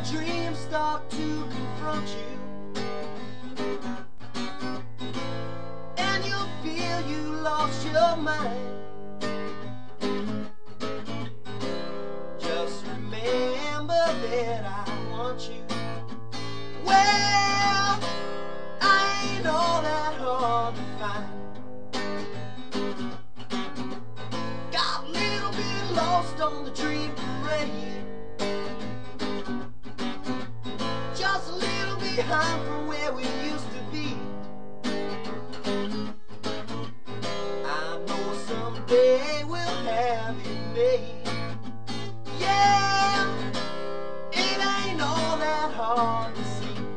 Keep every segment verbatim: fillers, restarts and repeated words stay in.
dreams start to confront you, and you'll feel you lost your mind, just remember that I want you. Well, I ain't all that hard to find. Got a little bit lost on the dream parade, just a little behind from where we used to be. I know someday we'll have it made. Yeah, it ain't all that hard to see.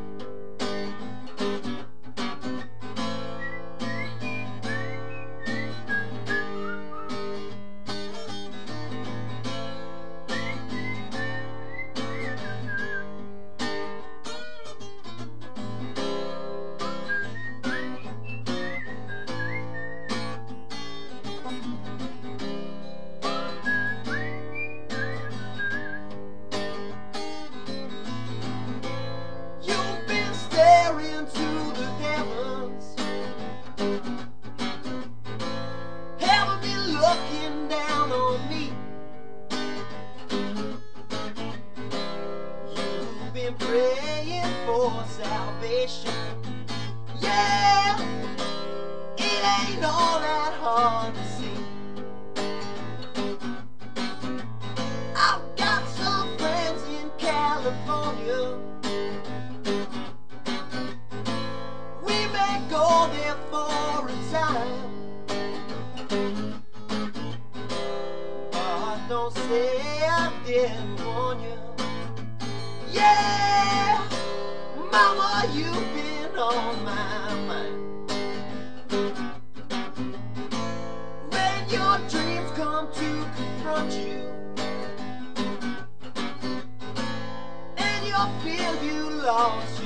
You've been staring to the heavens, haven't been looking down on me. You've been praying for salvation. Yeah, it ain't all that hard to see. I've got some friends in California. We may go there for a time, but don't say I didn't warn you. Yeah, mama, you've been on my mind. When your dreams come to confront you, and you feel you lost